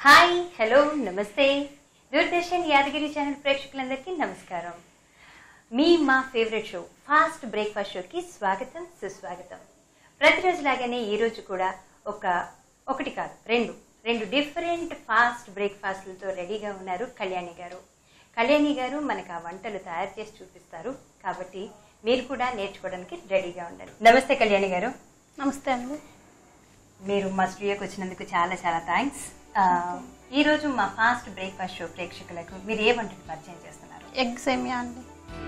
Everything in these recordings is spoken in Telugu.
హాయ్ హలో నమస్తే దూరదర్శన్ యాదగిరి ఛానల్ ప్రేక్షకులందరికీ నమస్కారం. మా ఫేవరెట్ షో ఫాస్ట్ బ్రేక్ఫాస్ట్ షోకి స్వాగతం సుస్వాగతం. ప్రతిరోజులాగానే ఈరోజు కూడా ఒకటి కాదు రెండు డిఫరెంట్ ఫాస్ట్ బ్రేక్ఫాస్ట్లతో రెడీగా ఉన్నారు కళ్యాణి గారు. కళ్యాణి గారు మనకు ఆ వంటలు తయారు చేసి చూపిస్తారు కాబట్టి మీరు కూడా నేర్చుకోవడానికి రెడీగా ఉండాలి. నమస్తే కళ్యాణి గారు. నమస్తే అండి. మీరు మా స్టూడియోకి వచ్చినందుకు చాలా చాలా థ్యాంక్స్. ఈరోజు మా ఫాస్ట్ బ్రేక్ఫాస్ట్ షో ప్రేక్షకులకు మీరు ఏ వంటను పరిచయం చేస్తున్నారు? ఎగ్ సేమియా అండి.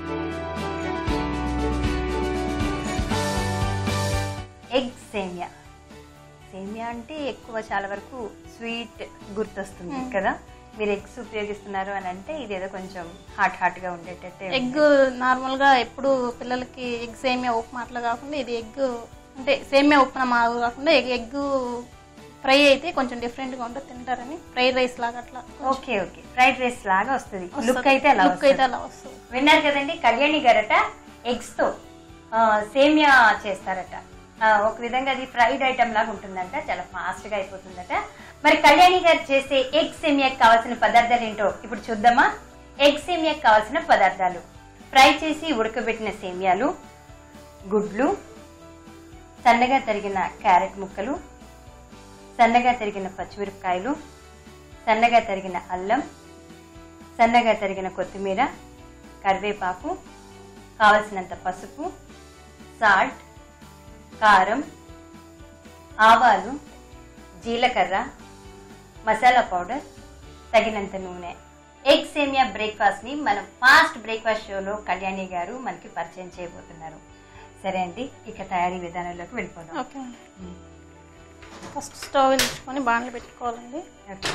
ఎగ్ సేమియా. సేమియా అంటే ఎక్కువ చాలా వరకు స్వీట్ గుర్తొస్తుంది కదా. మీరు ఎగ్స్ ఉపయోగిస్తున్నారు అని అంటే ఇదేదో కొంచెం హాట్గా ఉండేటట్టే. ఎగ్ నార్మల్గా ఎప్పుడు పిల్లలకి ఎగ్ సేమియా ఉప్మా అట్లా కాకుండా ఇది ఎగ్ అంటే సేమియా ఉప్మా మాకు కాకుండా ఎగ్ ఫ్రై అయితే కొంచెం డిఫరెంట్ గా ఉంటుంది, తింటారని ఫ్రైడ్ రైస్ లాగా అట్లా. ఓకే ఫ్రైడ్ రైస్ లాగా వస్తుంది. లుక్ అయితే అలా వస్తుంది. విన్నారు కదండి, కళ్యాణి గారట ఎగ్స్ తో సేమియా చేస్తారట. ఒక విధంగా అది ఫ్రైడ్ ఐటమ్ లాగా ఉంటుందంట, చాలా ఫాస్ట్ గా అయిపోతుందట. మరి కళ్యాణి గారు చేసే ఎగ్ సేమియాకి కావాల్సిన పదార్థాలు ఏంటో ఇప్పుడు చూద్దామా. ఎగ్ సేమియాకి కావాల్సిన పదార్థాలు: ఫ్రై చేసి ఉడకబెట్టిన సేమియాలు, గుడ్లు, సన్నగా తరిగిన క్యారెట్ ముక్కలు, సన్నగా తరిగిన పచ్చిమిరపకాయలు, సన్నగా తరిగిన అల్లం, సన్నగా తరిగిన కొత్తిమీర, కరివేపాకు, కావలసినంత పసుపు, సాల్ట్, కారం, ఆవాలు, జీలకర్ర, మసాలా పౌడర్, తగినంత నూనె. ఎగ్ సేమియా బ్రేక్ఫాస్ట్ని మనం ఫాస్ట్ బ్రేక్ఫాస్ట్ షోలో కళ్యాణి గారు మనకి పరిచయం చేయబోతున్నారు. సరే అండి, ఇక తయారీ విధానంలోకి వెళ్ళిపోదాం. ఓకే, ఫస్ట్ స్టవ్ వెలిగించుకొని బాండ్లు పెట్టుకోవాలండి. ఓకే,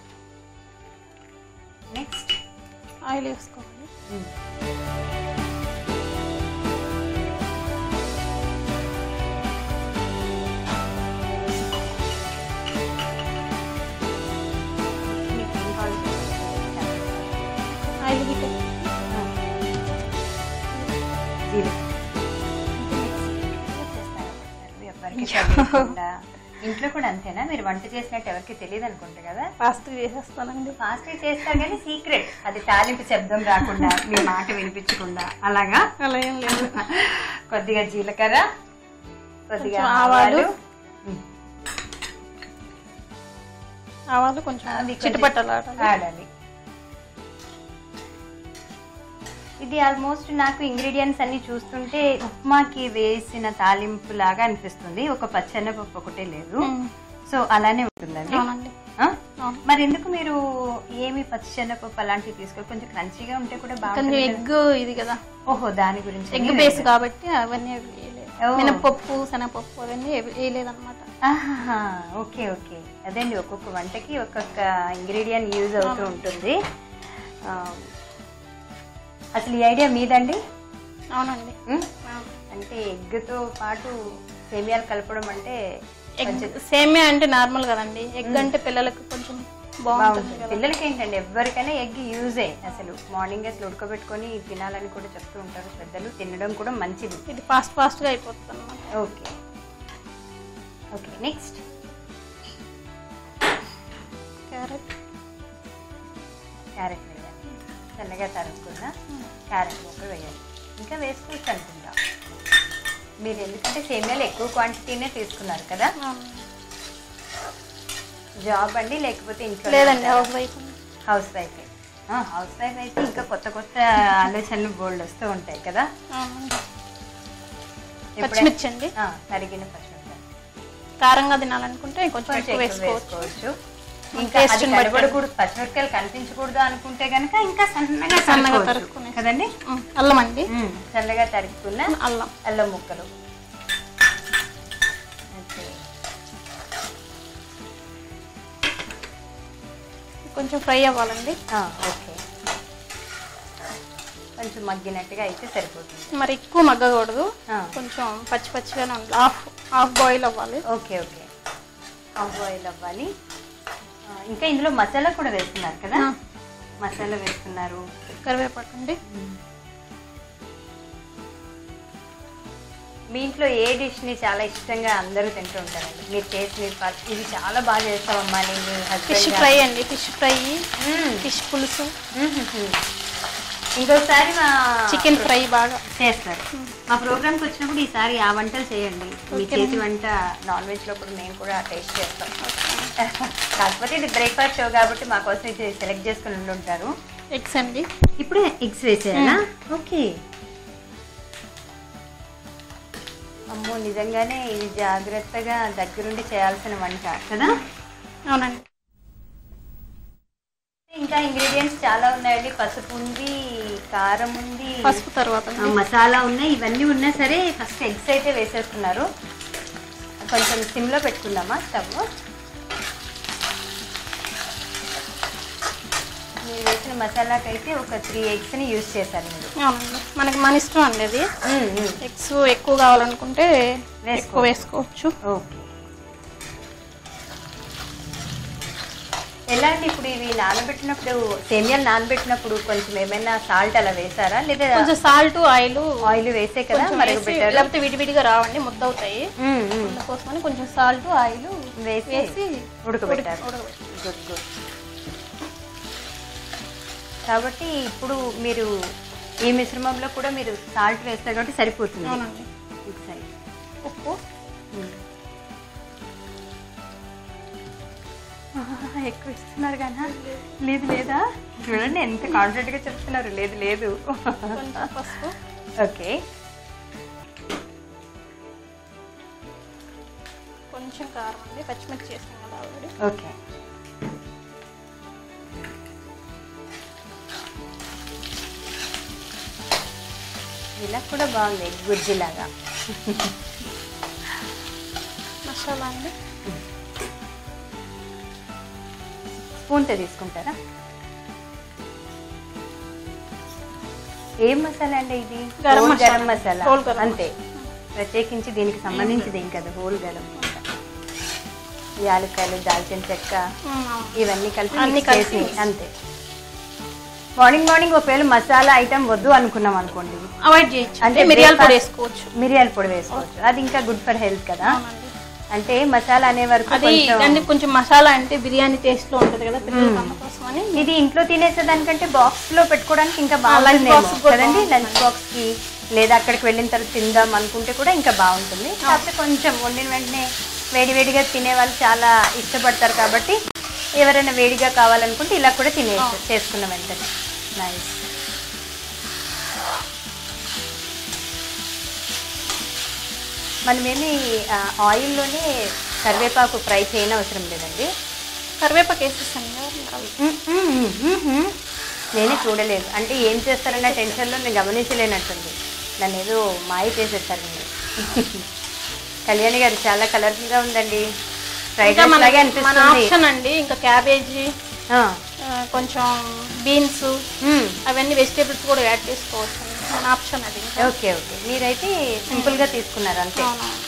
నెక్స్ట్ ఆయిల్ వేసుకోవాలి. ఆయిల్ హీట్ ఇంట్లో కూడా అంతేనా? మీరు వంట చేసినట్టు ఎవరికి తెలియదు అనుకుంటా కదా. ఫాస్ట్ చేసేస్తానండి. ఫాస్ట్ చేస్తారు కానీ సీక్రెట్, అది తాలింపు శబ్దం రాకుండా మీ మాట వినిపించకుండా అలాగా. అలా ఏం లేదు. కొద్దిగా జీలకర్ర, కొద్దిగా ఆవాలు కొంచెం ఆడాలి. ఇది ఆల్మోస్ట్ నాకు ఇంగ్రీడియంట్స్ అన్ని చూస్తుంటే ఉప్మాకి వేసిన తాలింపు లాగా అనిపిస్తుంది. ఒక పచ్చెనపప్పు ఒకటే లేదు, సో అలానే ఉంటుందండి. మరి ఎందుకు మీరు ఏమి పచ్చెనపప్పు అలాంటివి తీసుకోవాలి? కొంచెం క్రంచీగా ఉంటే కూడా బాగుంటుంది. ఎగ్ ఇది కదా. ఓహో, దాని గురించి. ఎగ్ బేస్ కాబట్టి అవన్నీ మినపప్పు, శనగపప్పు అవన్నీ వేయలేదన్నమాట. ఓకే అదండి, ఒక్కొక్క వంటకి ఒక్కొక్క ఇంగ్రీడియంట్ యూజ్ అవుతూ ఉంటుంది. అసలు ఈ ఐడియా మీదండి? అవునండి. అంటే ఎగ్తో పాటు సేమియాలు కలపడం అంటే, సేమియా అంటే నార్మల్ కదండి, ఎగ్ అంటే పిల్లలకు కొంచెం బాగుంటుంది. పిల్లలకి ఏంటండి, ఎవరికైనా ఎగ్ యూజే. అసలు మార్నింగ్ అసలు ఉడకబెట్టుకొని తినాలని కూడా చెప్తూ ఉంటారు పెద్దలు. తినడం కూడా మంచిది. ఇది ఫాస్ట్గా అయిపోతుంది అన్నమాట. ఓకే నెక్స్ట్ క్యారెట్ వేయాలి. సన్నగా తరుముకున్న క్యారెట్ ముక్క వేయాలి. ఇంకా వేసుకోవచ్చు అనుకుంటా మీరు, ఎందుకంటే సేమియాలు ఎక్కువ క్వాంటిటీనే తీసుకున్నారు కదా. జాబ్ అండి లేకపోతే ఇంట్లో? లేదండి, హౌస్ వైఫ్ అయితే ఇంకా కొత్త ఆలోచనలు బోల్డ్ వస్తూ ఉంటాయి కదా. పచ్చిమిర్చి అండి, తరిగిన పచ్చిమిర్చి. కారంగా తినాలనుకుంటే కొంచెం వేసుకోవచ్చు. ఇంకా పచ్చిమిరపకాయలు కనిపించకూడదు అనుకుంటే గనక ఇంకా సన్నగా తరుక్కునే కదండి. అల్లం అండి, సన్నగా తరుక్కున్న అల్లం ముక్కలు. కొంచెం ఫ్రై అవ్వాలండి. ఓకే, కొంచెం మగ్గినట్టుగా అయితే సరిపోతుంది. మరి ఎక్కువ మగ్గకూడదు, కొంచెం పచ్చిగానే ఉంది. హాఫ్ బాయిల్ అవ్వాలి. ఓకే హాఫ్ బాయిల్ అవ్వాలి. ఇంకా ఇందులో మసాలా కూడా వేస్తున్నారు కదా. మసాలా వేస్తున్నారు. కరివేపాకు అండి. మీ ఇంట్లో ఏ డిష్ని చాలా ఇష్టంగా అందరూ తింటూ ఉంటారండి? మీరు చేసి ఇది చాలా బాగా చేస్తావమ్మా అని మీ ఫిష్ హస్బెండ్? ఫ్రై అండి, ఫిష్ ఫ్రై, ఫిష్ పులుసు, ఇంకొకసారి మా చికెన్ ఫ్రై బాగా చేస్తారు. మా ప్రోగ్రామ్కి వచ్చినప్పుడు ఈసారి ఆ వంటలు చేయండి. మీ చేతి వంట నాన్ వెజ్లో కూడా మేము కూడా టేస్ట్ చేస్తాం. కాకపోతే ఇది బ్రేక్ఫాస్ట్ షో కాబట్టి మా కోసం ఇది సెలెక్ట్ చేసుకుని ఉంటారు. ఎగ్స్ అండి, ఇప్పుడే ఎగ్స్ వేసేయాలా? ఓకే. అమ్మో, నిజంగానే ఇది జాగ్రత్తగా దగ్గరుండి చేయాల్సిన వంట కదా? అవునండి. ఇంకా ఇంగ్రీడియంట్స్ చాలా ఉన్నాయండి. పసుపు ఉంది, కారం ఉంది, పసుపు తర్వాత మసాలా ఉన్నాయి. ఇవన్నీ ఉన్నా సరే ఫస్ట్ ఎగ్స్ అయితే వేసేస్తున్నారు. కొంచెం సిమ్లో పెట్టుకుందామా స్టవ్? మీరు వేసిన మసాలాకి అయితే ఒక 3 ఎగ్స్ని యూజ్ చేశారు మీరు. అవునండి, మనకి మన ఇష్టం అండి. అది ఎగ్స్ ఎక్కువ కావాలనుకుంటే ఎక్కువ వేసుకోవచ్చు. ఓకే. ఎలా అండి ఇప్పుడు ఇవి నానబెట్టినప్పుడు, సేమియాలు నానబెట్టినప్పుడు కొంచెం ఏమైనా సాల్ట్ అలా వేసారా? లేదా కొంచెం సాల్ట్, ఆయిల్ వేసే కదా మరగబెట్టారు? లేకపోతే విడివిడిగా రావండి, ముద్ద అవుతాయి. అందుకోసమని కొంచెం సాల్ట్, ఆయిల్ వేసి ఉడకబెట్టారు. Good good. కాబట్టి ఇప్పుడు మీరు ఈ మిశ్రమంలో కూడా మీరు సాల్ట్ వేస్తారు కాబట్టి సరిపోతుంది. అవునండి. ఉప్పు ఎక్కువ ఇస్తున్నారు కదా? లేదు లేదా? చూడండి ఎంత కాన్ఫిడెంట్ గా చెప్తున్నారు. లేదు లేదు. పసుపు. ఓకే. కొంచెం కారం అండి, పచ్చిమిర్చి చేస్తాం కదా ఆల్రెడీ. ఓకే. ఇలా కూడా బాగుంది, గుజ్జిలాగా. మసాలా అండి, స్పూన్తో తీసుకుంటారా? ఏం మసాలా అండి ఇది? గరం మసాలా. అంతే, ప్రత్యేకించి దీనికి సంబంధించింది ఏం కదా. హోల్ గరం యాలక్కాయలు, దాల్చిన చెక్క ఇవన్నీ కలిపి అంతే. మార్నింగ్ ఒకవేళ మసాలా ఐటమ్ వద్దు అనుకున్నాం అనుకోండి, అవాయిడ్ చేయొచ్చు. అంటే మిరియాల పొడి వేసుకోవచ్చు. మిరియాల పొడి వేసుకోవచ్చు, అది ఇంకా గుడ్ ఫర్ హెల్త్ కదా. అంటే మసాలా అనే వరకు అది కొంచెం మసాలా అంటే బిర్యానీ టేస్ట్ లో ఉంటది కదా పిల్లలకి, అందుకోసమని. ఇది ఇంట్లో తినేసే దానికంటే బాక్స్ లో పెట్టుకోవడానికి ఇంకా బాగుంటుంది కదండి. లంచ్ బాక్స్ కి లేదా అక్కడికి వెళ్ళిన తర్వాత తిందాం అనుకుంటే కూడా ఇంకా బాగుంటుంది. కాకపోతే కొంచెం వండిన వెంటనే వేడివేడిగా తినే వాళ్ళు చాలా ఇష్టపడతారు కాబట్టి ఎవరైనా వేడిగా కావాలనుకుంటే ఇలా కూడా తినేసి చేసుకున్న వెంటనే. నైస్. మనమేమి ఆయిల్లోనే కరివేపాకు ఫ్రై చేయని అవసరం లేదండి. కరివేపాకు వేసేస్తాను. నేనే చూడలేదు, అంటే ఏం చేస్తారన్న టెన్షన్లో నేను గమనించలేనట్టుంది. నన్ను ఏదో మాయ చేసేస్తారు మీరు. కళ్యాణి గారు చాలా కలర్ఫుల్గా ఉందండి. ఫ్రైడ్ రైస్ లాగే అనిపిస్తుంది అండి. ఇంకా క్యాబేజీ, కొంచెం బీన్స్, అవన్నీ వెజిటేబుల్స్ కూడా యాడ్ చేసుకోవచ్చు. మన ఆప్షన్ అది. Okay okay. మీరైతే సింపుల్గా తీసుకున్నారు అంతే.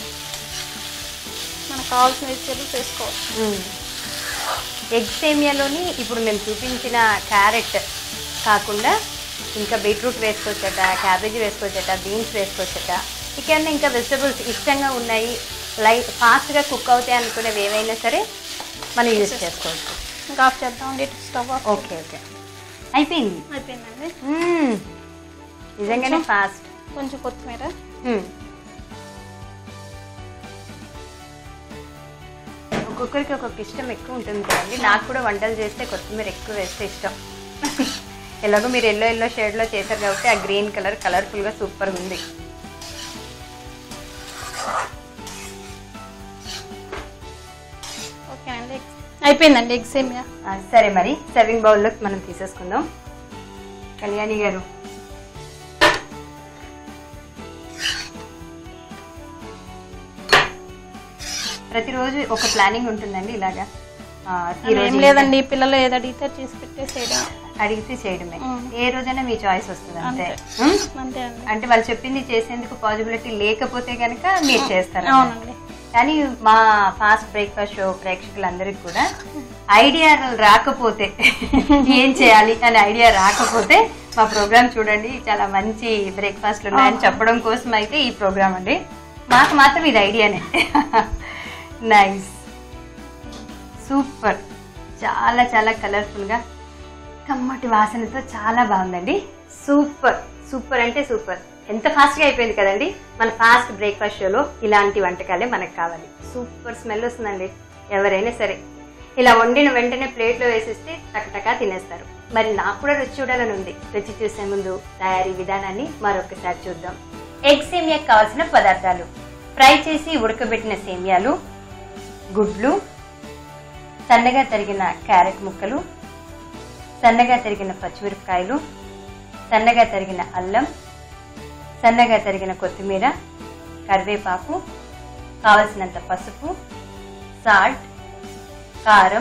మనకు కావాల్సిన వెజిటేబుల్స్ వేసుకోవచ్చు. ఎగ్ సేమియాలోని ఇప్పుడు మేము చూపించిన క్యారెట్ కాకుండా ఇంకా బీట్రూట్ వేసుకోవచ్చట, క్యాబేజీ వేసుకోవచ్చట, బీన్స్ వేసుకోవచ్చట. ఇకన్నా ఇంకా వెజిటేబుల్స్ ఇష్టంగా ఉన్నాయి, ఫాస్ట్గా కుక్ అవుతాయి అనుకునేవి ఏవైనా సరే మనం యూజ్ చేసుకోవచ్చు. ఇంకా ఆఫ్ చేద్దామండి స్టవ్. Okay okay. అయిపోయిందండి. నిజంగానే ఫాస్ట్. కొంచెం కొత్తిమీర. ఒక్కొక్కరికి ఒక్కొక్క ఇష్టం ఎక్కువ ఉంటుంది కదండి. నాకు కూడా వంటలు చేస్తే కొత్తిమీర ఎక్కువ వేస్తే ఇష్టం. ఎలాగో మీరు ఎల్లో షేడ్లో చేశారు కాబట్టి ఆ గ్రీన్ కలర్ కలర్ఫుల్గా సూపర్గా ఉంది. ఓకేనండి, అయిపోయిందండి ఎగ్ సేమియా. సరే, మరి సర్వింగ్ బౌల్లోకి మనం తీసేసుకుందాం. కళ్యాణి గారు, ప్రతిరోజు ఒక ప్లానింగ్ ఉంటుందండి ఇలాగా? ఏం లేదండి, పిల్లలు ఏది అడిగితే చేసి పెట్టేసేయడం. అడిగితే చేయడమే, ఏ రోజైనా మీ చాయిస్ వస్తుంది అంతే. అంతే అండి. అంటే వాళ్ళు చెప్పింది చేసేందుకు పాసిబిలిటీ లేకపోతే కనుక మీరు చేస్తారు. అవునండి. కానీ మా ఫాస్ట్ బ్రేక్ఫాస్ట్ షో ప్రేక్షకులందరికీ కూడా ఐడియా రాకపోతే ఏం చేయాలి అనే ఐడియా రాకపోతే మా ప్రోగ్రామ్ చూడండి. చాలా మంచి బ్రేక్ఫాస్ట్లు ఉన్నాయని చెప్పడం కోసం అయితే ఈ ప్రోగ్రామ్ అండి. మాకు మాత్రం ఇది ఐడియానే. నైస్, సూపర్, చాలా చాలా కలర్ఫుల్గా కమ్మటి వాసనతో చాలా బాగుందండి. సూపర్ సూపర్ అంటే సూపర్. ఎంత ఫాస్ట్గా అయిపోయింది కదండి. మన ఫాస్ట్ బ్రేక్ఫాస్ట్ షోలో ఇలాంటి వంటకాలే మనకు కావాలి. సూపర్ స్మెల్ వస్తుందండి. ఎవరైనా సరే ఇలా వండిన వెంటనే ప్లేట్లో వేసేస్తే టకటకా తినేస్తారు. మరి నాకు కూడా రుచి చూడాలని ఉంది. రుచి చూసే ముందు తయారీ విధానాన్ని మరొకసారి చూద్దాం. ఎగ్ సేమియాకి కావాల్సిన పదార్థాలు: ఫ్రై చేసి ఉడకబెట్టిన సేమియాలు, గుడ్లు, సన్నగా తరిగిన క్యారెట్ ముక్కలు, సన్నగా తరిగిన పచ్చిమిరపకాయలు, సన్నగా తరిగిన అల్లం, సన్నగా తరిగిన కొత్తిమీర, కరివేపాకు, కావలసినంత పసుపు, సాల్ట్, కారం,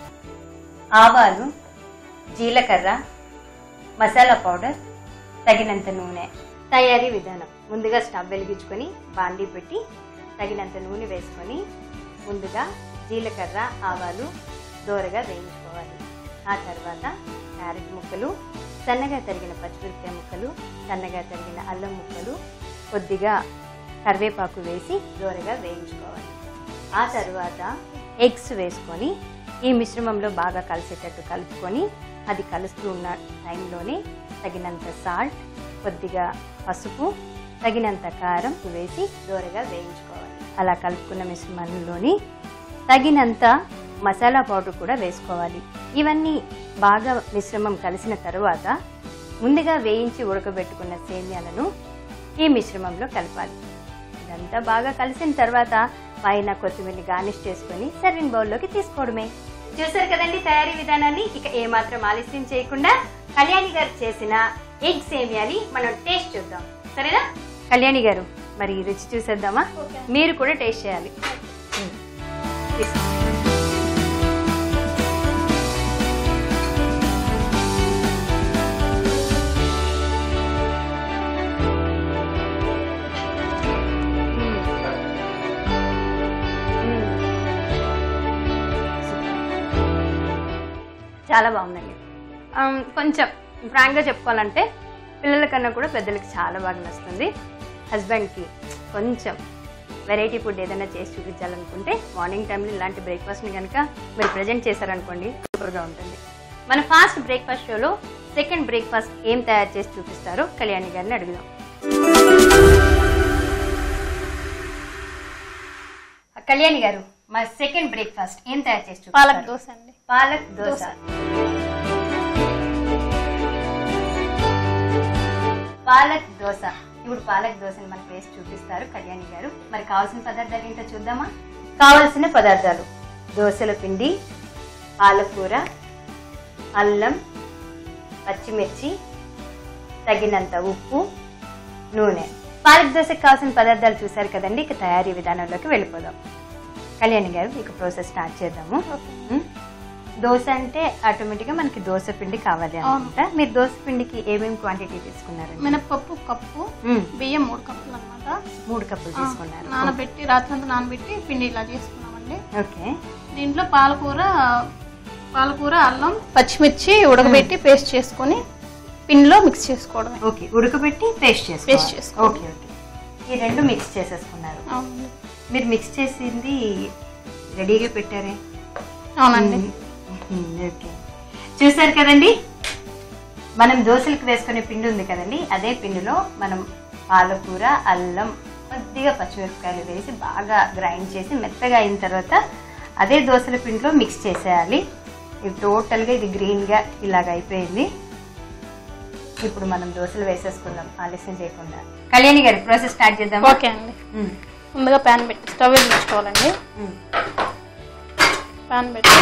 ఆవాలు, జీలకర్ర, మసాలా పౌడర్, తగినంత నూనె. తయారీ విధానం: ముందుగా స్టవ్ వెలిగించుకొని బాండీ పెట్టి తగినంత నూనె వేసుకొని ముందుగా జీలకర్ర, ఆవాలు దోరగా వేయించుకోవాలి. ఆ తర్వాత క్యారెట్ ముక్కలు, సన్నగా తరిగిన పచ్చిమిరపకాయ ముక్కలు, సన్నగా తరిగిన అల్లం ముక్కలు, కొద్దిగా కరివేపాకు వేసి దోరగా వేయించుకోవాలి. ఆ తర్వాత ఎగ్స్ వేసుకొని ఈ మిశ్రమంలో బాగా కలిసేటట్టు కలుపుకొని అది కలుస్తూ ఉన్న టైంలోనే తగినంత సాల్ట్, కొద్దిగా పసుపు, తగినంత కారం వేసి దోరగా వేయించుకోవాలి. అలా కలుపుకున్న మిశ్రమంలోని తగినంత మసాలా పౌడర్ కూడా వేసుకోవాలి. ఇవన్నీ బాగా మిశ్రమం కలిసిన తరువాత ముందుగా వేయించి ఉడకబెట్టుకున్న సేమ్యాలను ఈ మిశ్రమంలో కలపాలి. ఇదంతా బాగా కలిసిన తర్వాత పైన కొత్తిమీర గార్నిష్ చేసుకొని సర్వింగ్ బౌల్లోకి తీసుకోవడమే. చూసారు కదండి తయారీ విధానాన్ని. ఇక ఏమాత్రం ఆలస్యం చేయకుండా కళ్యాణి గారు చేసిన ఎగ్ సేమియాని మనం టేస్ట్ చూద్దాం, సరేనా? కళ్యాణి గారు, మరి రుచి చూసేద్దామా? మీరు కూడా టేస్ట్ చేయాలి. చాలా బాగుందండి. కొంచెం ఫ్రాంక్గా చెప్పుకోవాలంటే పిల్లల కన్నా కూడా పెద్దలకి చాలా బాగా నచ్చుతుంది. హస్బెండ్కి కొంచెం వెరైటీ ఫుడ్ ఏదైనా చేసి చూపించాలనుకుంటే మార్నింగ్ టైంలో ఇలాంటి బ్రేక్ఫాస్ట్ని కనుక మీరు ప్రజెంట్ చేశారనుకోండి, సూపర్గా ఉంటుంది. మన ఫాస్ట్ బ్రేక్ఫాస్ట్ షోలో సెకండ్ బ్రేక్ఫాస్ట్ ఏం తయారు చేసి చూపిస్తారో కళ్యాణి గారిని అడుగుదాం. కళ్యాణి గారు, మా సెకండ్ బ్రేక్ఫాస్ట్ ఏం తయారు చేసి చూపిస్తారు? పాలక్ దోశ అండి. పాలక్ దోశ. పాలక్ దోశ. ఇప్పుడు పాలక్ దోశని మనకు వేసి చూపిస్తారు కళ్యాణి గారు. మరి కావాల్సిన పదార్థాలు ఏంటో చూద్దామా? కావాల్సిన పదార్థాలు: దోశల పిండి, పాలకూర, అల్లం, పచ్చిమిర్చి, తగినంత ఉప్పు, నూనె. పాలక్ దోశకు కావాల్సిన పదార్థాలు చూసారు కదండి. ఇక తయారీ విధానంలోకి వెళ్ళిపోదాం. కళ్యాణి గారు, ఇక ప్రాసెస్ స్టార్ట్ చేద్దాము. దోశ అంటే ఆటోమేటిక్గా మనకి దోశ పిండి కావాలి అనమాట. మీరు దోశ పిండికి ఏమేమి క్వాంటిటీ తీసుకున్నారు? మినపప్పు కప్పు, బియ్యం 3 కప్పులు అనమాట. 3 కప్పులు తీసుకున్నారు. నానబెట్టి రాత్రంతా నానబెట్టి పిండి ఇలా చేసుకున్నామండి. ఓకే. దీంట్లో పాలకూర, అల్లం, పచ్చిమిర్చి ఉడకబెట్టి పేస్ట్ చేసుకొని పిండిలో మిక్స్ చేసుకోవడం. ఓకే, ఉడకబెట్టి పేస్ట్ చేసుకోవాలి. Okay okay. ఈ రెండు మిక్స్ చేసేసుకున్నారు. అవునండి. మీరు మిక్స్ చేసింది రెడీగా పెట్టారే? అవునండి. ఓకే, చూసారు కదండి. మనం దోశలకు వేసుకునే పిండి ఉంది కదండి, అదే పిండిలో మనం పాలకూర, అల్లం, కొద్దిగా పచ్చిమిరపకాయలు వేసి బాగా గ్రైండ్ చేసి మెత్తగా అయిన తర్వాత అదే దోశల పిండిలో మిక్స్ చేసేయాలి. ఇది టోటల్గా ఇది గ్రీన్గా ఇలాగ అయిపోయింది. ఇప్పుడు మనం దోశలు వేసేసుకుందాం ఆలస్యం చేయకుండా. కళ్యాణి గారి ప్రాసెస్ స్టార్ట్ చేద్దాం. ఓకే అండి. ముందుగా ప్యాన్ పెట్టి స్టవ్ వెలిగించుకోవాలండి. ప్యాన్ పెట్టి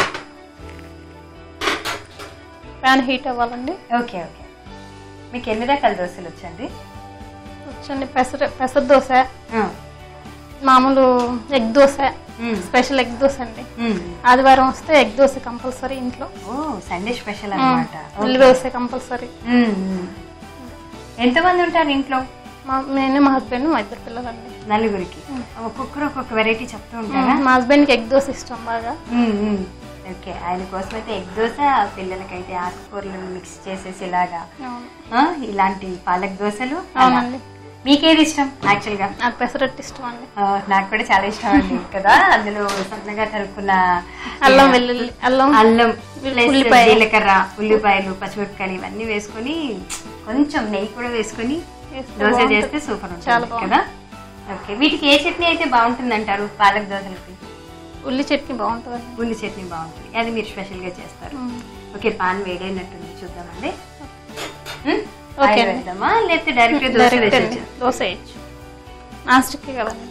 ప్యాన్ హీట్ అవ్వాలండి. Okay okay. మీకు ఎన్ని రకాల దోశలు వచ్చండి? వచ్చండి పెసర దోశ, మామూలు egg dosa, special egg dosa అండి. ఆదివారం వస్తే ఎగ్ దోశ కంపల్సరీ ఇంట్లో. సండే స్పెషల్ అన్నమాట. ఉల్లి దోశ కంపల్సరీ. ఎంతమంది ఉంటారు ఇంట్లో? నేను, మా హస్బెండ్, మా 2 పిల్లలండి. నలుగురికి ఒక్కొక్కరు ఒక్కొక్క వెరైటీ చెప్తూ ఉంటారా? మా హస్బెండ్కి ఎగ్ దోశ ఇష్టం బాగా. ఓకే, ఆయన కోసం అయితే ఎగ్ దోశ, పిల్లలకైతే ఆకుకూరలను మిక్స్ చేసేసి ఇలాగా ఇలాంటి పాలక్ దోశలు. అవునండి. మీకేది ఇష్టం యాక్చువల్గా? నాకు పెసరట్టు ఇష్టం అండి. నాకు కూడా చాలా ఇష్టం అండి కదా. అందులో సన్నగా తరుక్కున్న అల్లం వెల్లుల్లి అల్లం ఉల్లిపాయ, జీలకర్ర, ఉల్లిపాయలు, పచ్చిమిరపకాయలు ఇవన్నీ వేసుకొని కొంచెం నెయ్యి కూడా వేసుకొని దోశ చేస్తే సూపర్ ఉంటుంది కదా. ఓకే, వీటికి ఏ చట్నీ అయితే బాగుంటుంది అంటారు? పాలక్ దోశలకి ఉల్లి చట్నీ బాగుంటుంది. ఉల్లి చట్నీ బాగుంటుంది, అది మీరు స్పెషల్గా చేస్తారు. ఓకే, పాన్ వేడైనట్టుంది, చూద్దామండి. వేద్దామా లేకపోతే డైరెక్ట్ దోశ వేయచ్చు, నాన్ స్టిక్ కదండి.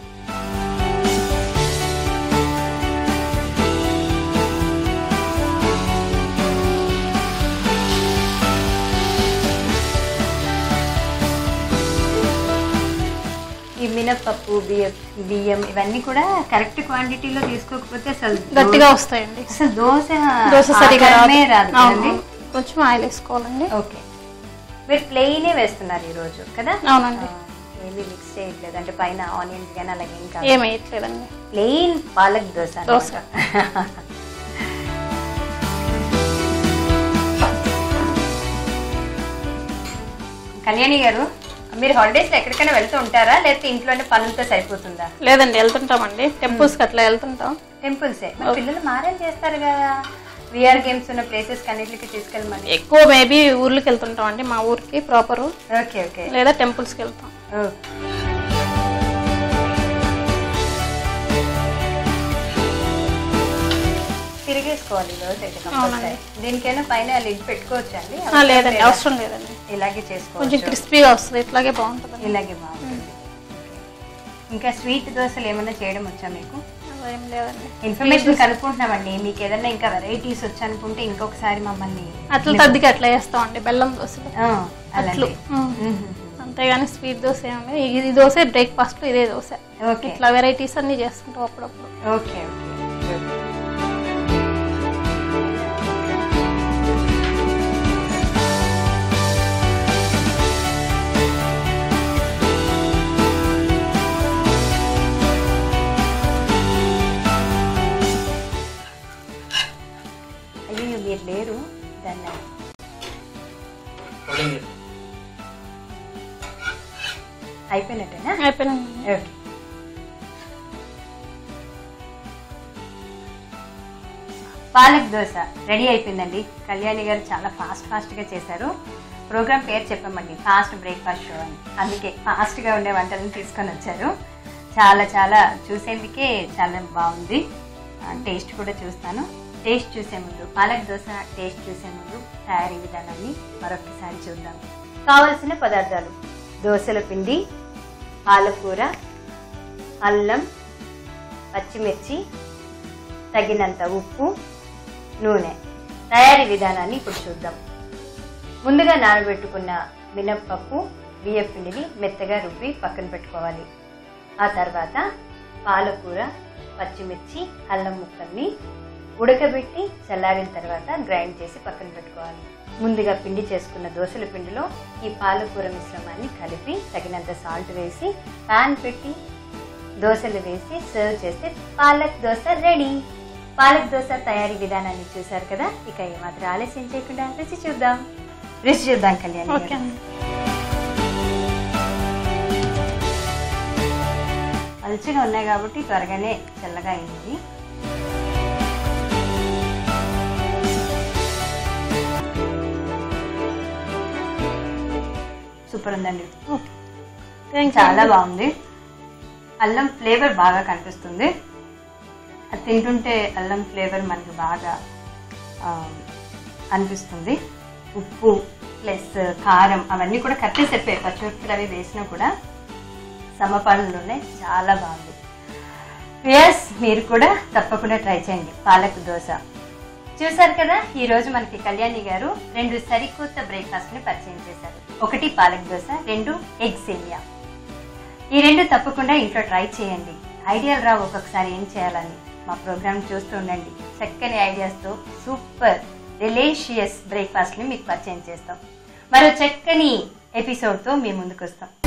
ఈ మినప్పప్పు, బియ్యం ఇవన్నీ కూడా కరెక్ట్ క్వాంటిటీలో తీసుకోకపోతే అసలు గట్టిగా వస్తాయండి. అసలు దోశ సరిగా రాదు. కొంచెం ఆయిల్ వేసుకోవాలండి. ఓకే, మీరు ప్లెయినే వేస్తున్నారు ఈ రోజు కదా? అవునండి. ఏమీ మిక్స్ చేయట్లేదు అంటే పైన ఆనియన్స్ కానీ అలాగే ఇంకా ఏం వేయట్లేదండి, ప్లెయిన్ పాలక్ దోశ. కళ్యాణి గారు, మీరు హాలిడేస్ లో ఎక్కడికైనా వెళ్తూ ఉంటారా లేకపోతే ఇంట్లోనే పనులతో సరిపోతుందా? లేదండి, వెళ్తుంటామండి, టెంపుల్స్ కి అట్లా వెళ్తుంటాం. టెంపుల్సే? పిల్లలు మారేం చేస్తారు కదా, విఆర్ గేమ్స్ ఉన్న ప్లేసెస్ కన్నిటికి తీసుకెళ్ళమని. ఎక్కువ మేబీ ఊర్లకి వెళ్తుంటాం అండి, మా ఊరికి ప్రాపర్. ఓకే ఓకే, లేదా టెంపుల్స్ కి వెళ్తాం. తిరిగేసుకోవాలి రోజు అయితే కంపల్సరీ. దీనికైనా పైన లిడ్ పెట్టుకోవచ్చు అండి? లేదండి, అవసరం లేదండి, ఇలాగే చేసుకోవచ్చు. కొంచెం క్రిస్పీగా వస్తుంది, ఇట్లాగే బాగుంటుంది. ఇలాగే బాగుంటుంది. ఇంకా స్వీట్ దోశలు ఏమైనా చేయడం వచ్చా మీకు? ఏం లేదండి, ఇన్ఫర్మేషన్ కనుక్కుంటున్నామండి. మీకు ఏదైనా ఇంకా వెరైటీస్ వచ్చి అనుకుంటే ఇంకొకసారి మమ్మల్ని. అట్లా తద్దికి అట్లా వేస్తామండి, బెల్లం దోశలు అట్లు. అంతేగాని స్వీట్ దోశ ఏమండి, ఇది దోశ బ్రేక్ఫాస్ట్, ఇదే దోశ. ఇట్లా వెరైటీస్ అన్ని చేస్తుంటాం అప్పుడప్పుడు. Okay okay. అయ్యో మీరు లేరు, దాన్ని అయిపోయినట్టేనా? అయిపోయినండి. ఓకే, పాలక్ దోశ రెడీ అయిపోయిందండి. కళ్యాణి గారు చాలా ఫాస్ట్గా చేశారు. ప్రోగ్రామ్ పేరు చెప్పామండి, ఫాస్ట్ బ్రేక్ఫాస్ట్ షో అని. అందుకే ఫాస్ట్గా ఉండే వంటలను తీసుకొని వచ్చారు. చాలా చూసేందుకే చాలా బాగుంది. టేస్ట్ కూడా చూస్తాను. టేస్ట్ చూసే ముందు, పాలక్ దోశ టేస్ట్ చూసే ముందు తయారీ విధానాన్ని మరొకసారి చూద్దాం. కావలసిన పదార్థాలు: దోశల పిండి, పాలకూర, అల్లం, పచ్చిమిర్చి, తగినంత ఉప్పు, నూనె. తయారీ విధానాన్ని ఇప్పుడు చూద్దాం. ముందుగా నానబెట్టుకున్న మినప్పప్పు, బియ్యం పిండిని మెత్తగా రుబ్బి పక్కన పెట్టుకోవాలి. ఆ తర్వాత పాలకూర, పచ్చిమిర్చి, అల్లం ముక్కల్ని ఉడకబెట్టి చల్లారిన తర్వాత గ్రైండ్ చేసి పక్కన పెట్టుకోవాలి. ముందుగా పిండి చేసుకున్న దోశల పిండిలో ఈ పాలకూర మిశ్రమాన్ని కలిపి తగినంత సాల్ట్ వేసి పాన్ పెట్టి దోశలు వేసి సర్వ్ చేస్తే పాలక్ దోశ రెడీ. పాలక్ దోశ తయారీ విధానాన్ని చూసారు కదా. ఇక ఏమాత్రం ఆలస్యం చేయకుండా రుచి చూద్దాం. కళ్యాణి. పలుచగా ఉన్నాయి కాబట్టి త్వరగానే చల్లగా అయింది. సూపర్ ఉందండి, చాలా బాగుంది. అల్లం ఫ్లేవర్ బాగా కనిపిస్తుంది. అది తింటుంటే అల్లం ఫ్లేవర్ మనకి బాగా అనిపిస్తుంది. ఉప్పు ప్లస్ కారం అవన్నీ కూడా కరెక్ట్గా చెప్పాయి. పచ్చిమిరపకాయలు అవి వేసినా కూడా సమపాలనలు ఉన్నాయి. చాలా బాగుంది. ఎస్, మీరు కూడా తప్పకుండా ట్రై చేయండి పాలక్ దోశ. చూసారు కదా, ఈ రోజు మనకి కళ్యాణి గారు 2 సరికొత్త బ్రేక్ఫాస్ట్ ని పరిచయం చేశారు. 1 పాలక్ దోశ, 2 ఎగ్ సేమియా. ఈ 2 తప్పకుండా ఇంట్లో ట్రై చేయండి. ఐడియాలు రావు ఒక్కొక్కసారి ఏం చేయాలని. మా ప్రోగ్రామ్ చూస్తూ ఉండండి. చక్కని ఐడియాస్తో సూపర్ డెలిషియస్ బ్రేక్ఫాస్ట్ ని మీకు పరిచయం చేస్తాం. మరో చక్కని ఎపిసోడ్తో మీ ముందుకు వస్తాం.